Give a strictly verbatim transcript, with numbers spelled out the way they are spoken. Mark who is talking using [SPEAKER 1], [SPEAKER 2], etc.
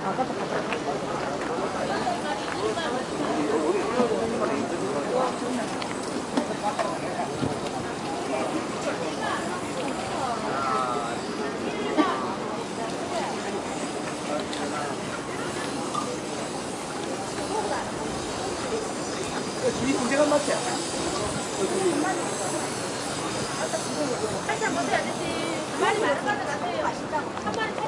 [SPEAKER 1] 둘이 문제가 맞지?
[SPEAKER 2] 살짝 못해야 되지. 두 마리 많은 거 가세요. 한 마리